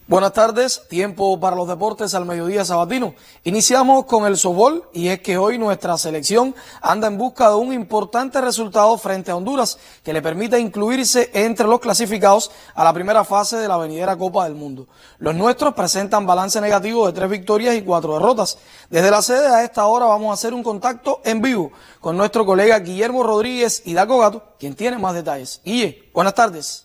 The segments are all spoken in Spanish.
Buenas tardes, tiempo para los deportes al mediodía sabatino. Iniciamos con el softball y es que hoy nuestra selección anda en busca de un importante resultado frente a Honduras que le permita incluirse entre los clasificados a la primera fase de la venidera Copa del Mundo. Los nuestros presentan balance negativo de 3 victorias y 4 derrotas. Desde la sede a esta hora vamos a hacer un contacto en vivo con nuestro colega Guillermo Rodríguez y Daco Gato, quien tiene más detalles. Guille, buenas tardes.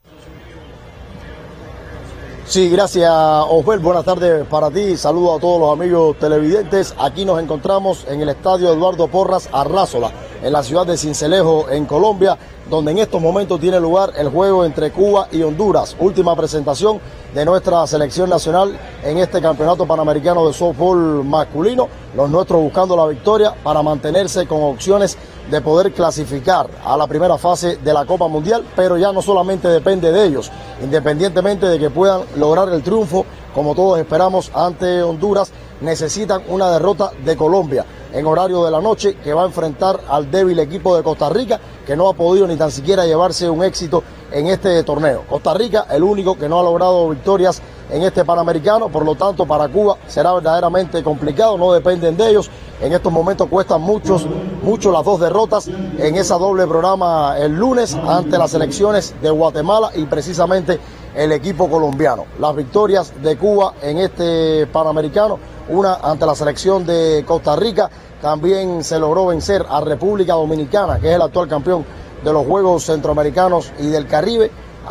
Sí, gracias, Osbel. Buenas tardes para ti. Saludos a todos los amigos televidentes. Aquí nos encontramos en el estadio Eduardo Porras Arrázola, en la ciudad de Sincelejo, en Colombia, donde en estos momentos tiene lugar el juego entre Cuba y Honduras. Última presentación de nuestra selección nacional en este campeonato panamericano de softball masculino. Los nuestros buscando la victoria para mantenerse con opciones de poder clasificar a la primera fase de la Copa Mundial, pero ya no solamente depende de ellos, independientemente de que puedan lograr el triunfo, como todos esperamos, ante Honduras, necesitan una derrota de Colombia en horario de la noche, que va a enfrentar al débil equipo de Costa Rica, que no ha podido ni tan siquiera llevarse un éxito en este torneo. Costa Rica, el único que no ha logrado victorias en este Panamericano, por lo tanto para Cuba será verdaderamente complicado, no dependen de ellos. En estos momentos cuestan mucho las dos derrotas en esa doble programa el lunes ante las selecciones de Guatemala y precisamente el equipo colombiano. Las victorias de Cuba en este Panamericano, una ante la selección de Costa Rica, también se logró vencer a República Dominicana, que es el actual campeón de los Juegos Centroamericanos y del Caribe,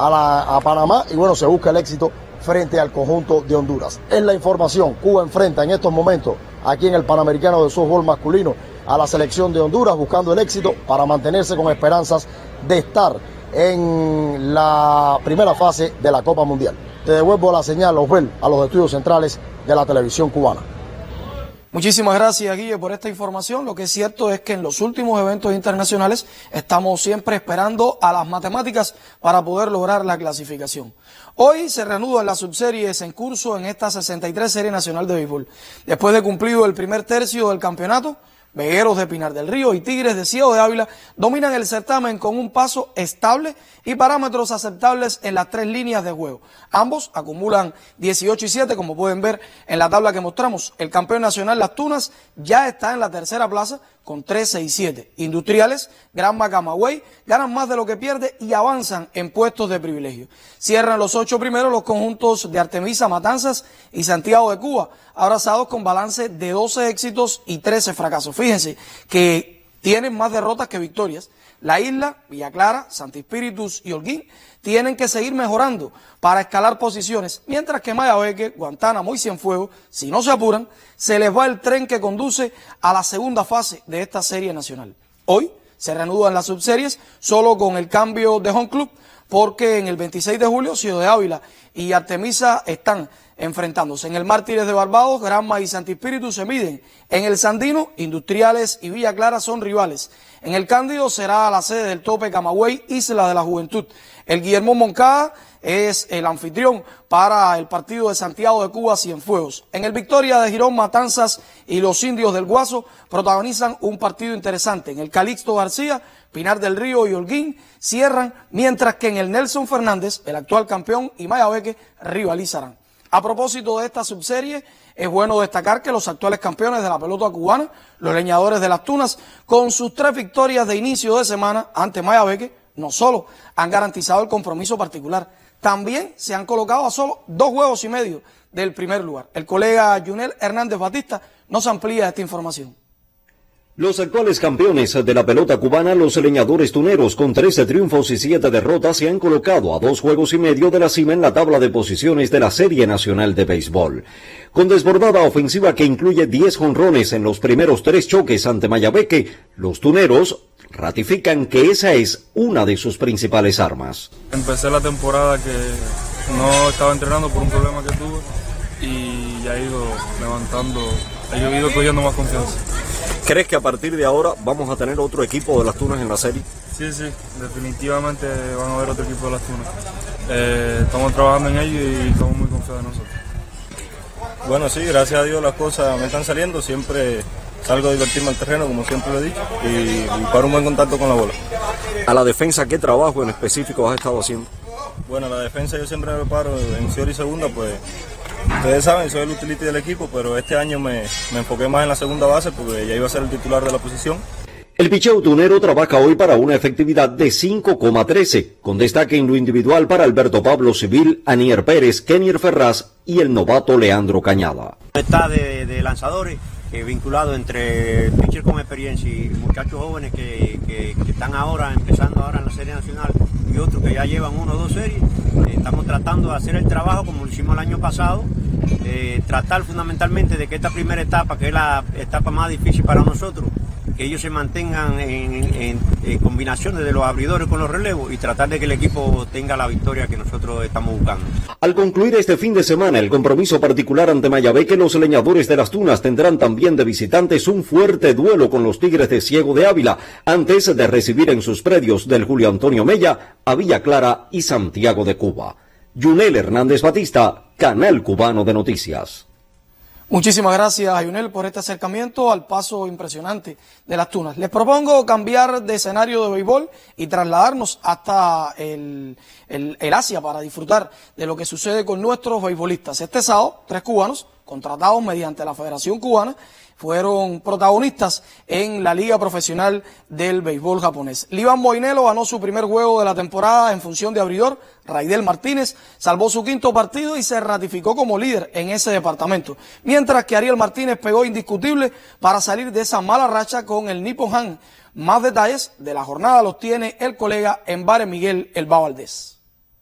a Panamá, y bueno, se busca el éxito frente al conjunto de Honduras. Es la información. Cuba enfrenta en estos momentos aquí en el Panamericano de softball masculino a la selección de Honduras, buscando el éxito para mantenerse con esperanzas de estar en la primera fase de la Copa Mundial. Te devuelvo la señal, Osbel, a los estudios centrales de la televisión cubana. Muchísimas gracias, Guille, por esta información. Lo que es cierto es que en los últimos eventos internacionales estamos siempre esperando a las matemáticas para poder lograr la clasificación. Hoy se reanudan las subseries en curso en esta 63 Serie Nacional de Béisbol. Después de cumplido el primer tercio del campeonato, Vegueros de Pinar del Río y Tigres de Ciego de Ávila dominan el certamen con un paso estable y parámetros aceptables en las 3 líneas de juego. Ambos acumulan 18 y 7, como pueden ver en la tabla que mostramos. El campeón nacional Las Tunas ya está en la tercera plaza con 13 y 7. Industriales, Granma Camagüey, ganan más de lo que pierde y avanzan en puestos de privilegio. Cierran los 8 primeros los conjuntos de Artemisa, Matanzas y Santiago de Cuba, abrazados con balance de 12 éxitos y 13 fracasos. Fíjense que tienen más derrotas que victorias. La Isla, Villa Clara, Santi Espíritus y Holguín tienen que seguir mejorando para escalar posiciones, mientras que Mayabeque, Guantánamo y Cienfuegos, si no se apuran, se les va el tren que conduce a la segunda fase de esta serie nacional. Hoy se reanudan las subseries solo con el cambio de home club, porque en el 26 de julio Ciego de Ávila y Artemisa están enfrentándose. En el Mártires de Barbados, Granma y Santi Espíritu se miden. En el Sandino, Industriales y Villa Clara son rivales. En el Cándido será la sede del Tope Camagüey, Isla de la Juventud. El Guillermo Moncada es el anfitrión para el partido de Santiago de Cuba, Cienfuegos. En el Victoria de Girón, Matanzas y los Indios del Guaso protagonizan un partido interesante. En el Calixto García, Pinar del Río y Holguín cierran, mientras que en el Nelson Fernández, el actual campeón, y Mayabeque rivalizarán. A propósito de esta subserie, es bueno destacar que los actuales campeones de la pelota cubana, los Leñadores de Las Tunas, con sus 3 victorias de inicio de semana ante Mayabeque, no solo han garantizado el compromiso particular, también se han colocado a solo 2 juegos y medio del primer lugar. El colega Junel Hernández Batista nos amplía esta información. Los actuales campeones de la pelota cubana, los Leñadores Tuneros, con 13 triunfos y 7 derrotas, se han colocado a 2 juegos y medio de la cima en la tabla de posiciones de la Serie Nacional de Béisbol. Con desbordada ofensiva que incluye 10 jonrones en los primeros 3 choques ante Mayabeque, los Tuneros ratifican que esa es una de sus principales armas. Empecé la temporada que no estaba entrenando por un problema que tuve y ya he ido levantando, he ido cogiendo más confianza. ¿Crees que a partir de ahora vamos a tener otro equipo de Las Tunas en la serie? Sí, definitivamente van a haber otro equipo de Las Tunas. Estamos trabajando en ello y estamos muy confiados en nosotros. Bueno, sí, gracias a Dios las cosas me están saliendo. Siempre salgo a divertirme al terreno, como siempre lo he dicho, y para un buen contacto con la bola. A la defensa, ¿qué trabajo en específico has estado haciendo? Bueno, la defensa yo siempre me paro en short y segunda, pues ustedes saben, soy el utility del equipo, pero este año me enfoqué más en la segunda base porque ya iba a ser el titular de la posición. El picheo tunero trabaja hoy para una efectividad de 5,13, con destaque en lo individual para Alberto Pablo Civil, Anier Pérez, Kenier Ferraz y el novato Leandro Cañada. Está de lanzadores vinculado entre pitchers con experiencia y muchachos jóvenes que están ahora empezando ahora en la Serie Nacional y otros que ya llevan 1 o 2 series. Estamos tratando de hacer el trabajo como lo hicimos el año pasado, tratar fundamentalmente de que esta primera etapa, que es la etapa más difícil para nosotros, que ellos se mantengan en combinaciones de los abridores con los relevos y tratar de que el equipo tenga la victoria que nosotros estamos buscando. Al concluir este fin de semana el compromiso particular ante Mayabeque, los leñadores de las Tunas tendrán también de visitantes un fuerte duelo con los Tigres de Ciego de Ávila, antes de recibir en sus predios del Julio Antonio Mella a Villa Clara y Santiago de Cuba. Yunel Hernández Batista, Canal Cubano de Noticias. Muchísimas gracias, Ayunel, por este acercamiento al paso impresionante de las Tunas. Les propongo cambiar de escenario de béisbol y trasladarnos hasta el Asia para disfrutar de lo que sucede con nuestros beisbolistas. Este sábado, 3 cubanos contratados mediante la Federación Cubana fueron protagonistas en la Liga Profesional del Béisbol Japonés. Livan Moinelo ganó su primer juego de la temporada en función de abridor. Raidel Martínez salvó su 5º partido y se ratificó como líder en ese departamento. Mientras que Ariel Martínez pegó indiscutible para salir de esa mala racha con el Nippon Han. Más detalles de la jornada los tiene el colega Embare Miguel Elba Valdés.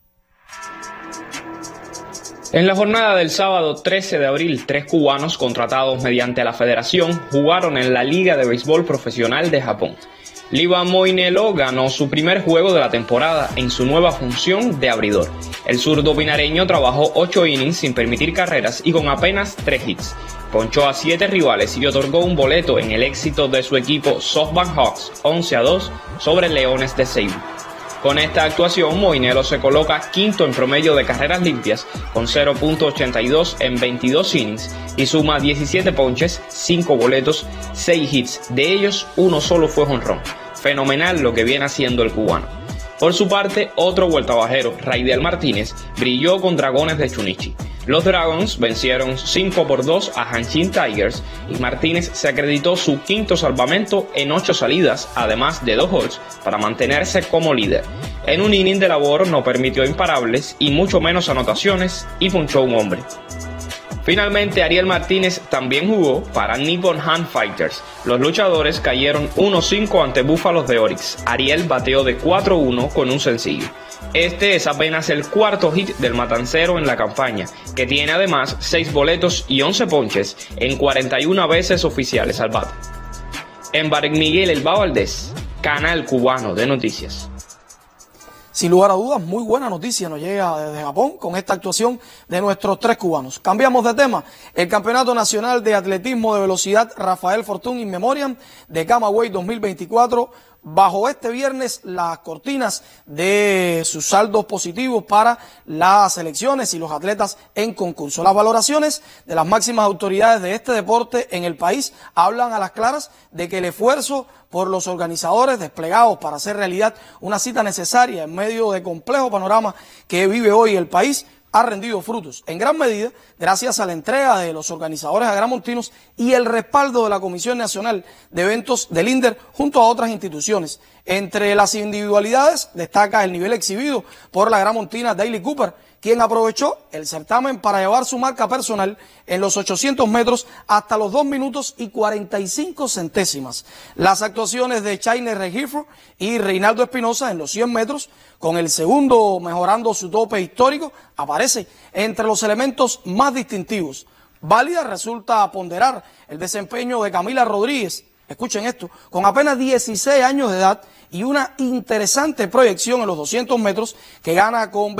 En la jornada del sábado 13 de abril, 3 cubanos contratados mediante la federación jugaron en la Liga de Béisbol Profesional de Japón. Livan Moinelo ganó su primer juego de la temporada en su nueva función de abridor. El zurdo pinareño trabajó 8 innings sin permitir carreras y con apenas 3 hits. Ponchó a 7 rivales y otorgó un boleto en el éxito de su equipo SoftBank Hawks 11-2 sobre Leones de Cebu. Con esta actuación, Moinelo se coloca 5º en promedio de carreras limpias, con 0.82 en 22 innings, y suma 17 ponches, 5 boletos, 6 hits. De ellos, uno solo fue jonrón. Fenomenal lo que viene haciendo el cubano. Por su parte, otro vueltabajero, Raidel Martínez, brilló con Dragones de Chunichi. Los Dragons vencieron 5-2 a Hanshin Tigers y Martínez se acreditó su 5º salvamento en 8 salidas, además de 2 holds, para mantenerse como líder. En un inning de labor no permitió imparables y mucho menos anotaciones y punchó un hombre. Finalmente, Ariel Martínez también jugó para Nippon Han Fighters. Los luchadores cayeron 1-5 ante Búfalos de Orix. Ariel bateó de 4-1 con un sencillo. Este es apenas el 4º hit del matancero en la campaña, que tiene además 6 boletos y 11 ponches en 41 veces oficiales al bate. Embare Miguel Elba Valdés, Canal Cubano de Noticias. Sin lugar a dudas, muy buena noticia nos llega desde Japón con esta actuación de nuestros 3 cubanos. Cambiamos de tema. El Campeonato Nacional de Atletismo de Velocidad Rafael Fortún In Memoriam de Camagüey 2024 bajo este viernes las cortinas de sus saldos positivos para las selecciones y los atletas en concurso. Las valoraciones de las máximas autoridades de este deporte en el país hablan a las claras de que el esfuerzo por los organizadores desplegados para hacer realidad una cita necesaria en medio de complejo panorama que vive hoy el país ha rendido frutos, en gran medida gracias a la entrega de los organizadores agramontinos y el respaldo de la Comisión Nacional de Eventos del INDER junto a otras instituciones. Entre las individualidades destaca el nivel exhibido por la agramontina Daily Cooper, quien aprovechó el certamen para llevar su marca personal en los 800 metros hasta los 2 minutos y 45 centésimas. Las actuaciones de Chainer Regifo y Reinaldo Espinosa en los 100 metros, con el segundo mejorando su tope histórico, aparece entre los elementos más distintivos. Válida resulta ponderar el desempeño de Camila Rodríguez, escuchen esto, con apenas 16 años de edad y una interesante proyección en los 200 metros que gana con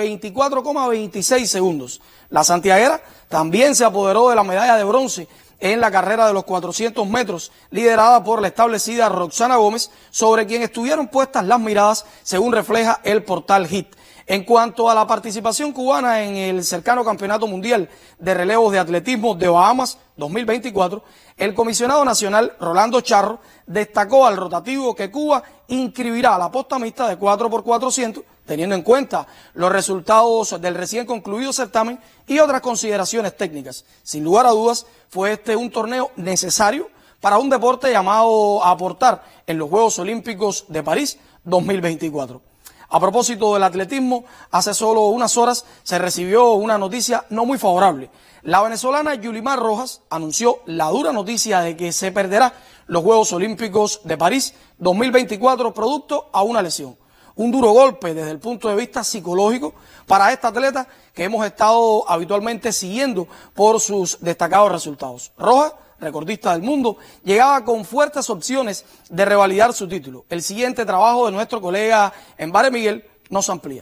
24,26 segundos. La santiaguera también se apoderó de la medalla de bronce en la carrera de los 400 metros, liderada por la establecida Roxana Gómez, sobre quien estuvieron puestas las miradas, según refleja el portal HIT. En cuanto a la participación cubana en el cercano Campeonato Mundial de Relevos de Atletismo de Bahamas 2024, el comisionado nacional Rolando Charro destacó al rotativo que Cuba inscribirá a la posta mixta de 4x400 teniendo en cuenta los resultados del recién concluido certamen y otras consideraciones técnicas. Sin lugar a dudas, fue este un torneo necesario para un deporte llamado a aportar en los Juegos Olímpicos de París 2024. A propósito del atletismo, hace solo unas horas se recibió una noticia no muy favorable. La venezolana Yulimar Rojas anunció la dura noticia de que se perderá los Juegos Olímpicos de París 2024 producto a una lesión. Un duro golpe desde el punto de vista psicológico para esta atleta que hemos estado habitualmente siguiendo por sus destacados resultados. Rojas, recordista del mundo, llegaba con fuertes opciones de revalidar su título. El siguiente trabajo de nuestro colega Embare Miguel nos amplía.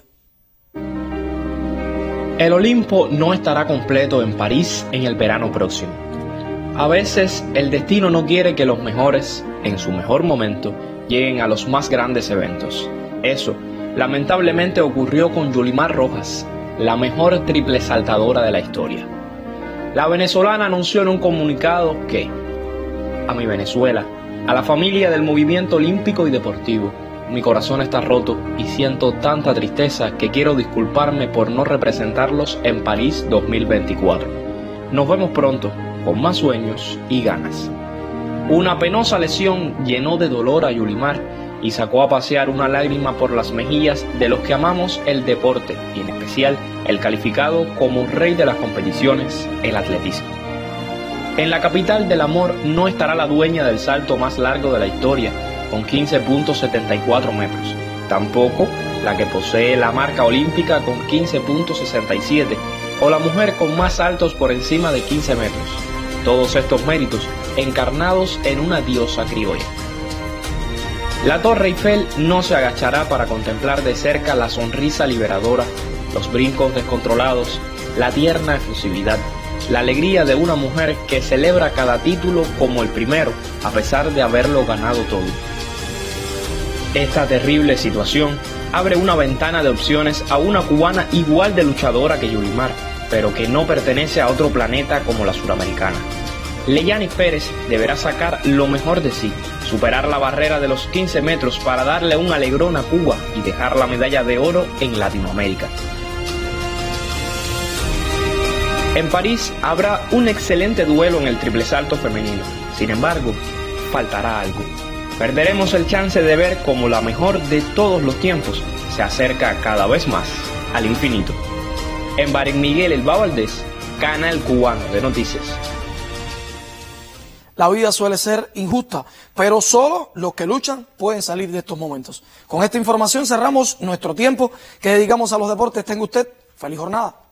El Olimpo no estará completo en París en el verano próximo. A veces el destino no quiere que los mejores, en su mejor momento, lleguen a los más grandes eventos. Eso, lamentablemente, ocurrió con Yulimar Rojas, la mejor triple saltadora de la historia. La venezolana anunció en un comunicado que, a mi Venezuela, a la familia del movimiento olímpico y deportivo, mi corazón está roto y siento tanta tristeza que quiero disculparme por no representarlos en París 2024. Nos vemos pronto, con más sueños y ganas. Una penosa lesión llenó de dolor a Yulimar y sacó a pasear una lágrima por las mejillas de los que amamos el deporte y en especial el calificado como rey de las competiciones, el atletismo. En la capital del amor no estará la dueña del salto más largo de la historia, con 15.74 metros. Tampoco la que posee la marca olímpica con 15.67 o la mujer con más saltos por encima de 15 metros. Todos estos méritos encarnados en una diosa criolla. La Torre Eiffel no se agachará para contemplar de cerca la sonrisa liberadora, los brincos descontrolados, la tierna efusividad, la alegría de una mujer que celebra cada título como el primero, a pesar de haberlo ganado todo. Esta terrible situación abre una ventana de opciones a una cubana igual de luchadora que Yulimar, pero que no pertenece a otro planeta como la suramericana. Leyanis Pérez deberá sacar lo mejor de sí, superar la barrera de los 15 metros para darle un alegrón a Cuba y dejar la medalla de oro en Latinoamérica. En París habrá un excelente duelo en el triple salto femenino. Sin embargo, faltará algo. Perderemos el chance de ver cómo la mejor de todos los tiempos se acerca cada vez más al infinito. Embare Miguel Elba Valdés, Canal Cubano de Noticias. La vida suele ser injusta, pero solo los que luchan pueden salir de estos momentos. Con esta información cerramos nuestro tiempo que dedicamos a los deportes. Tenga usted feliz jornada.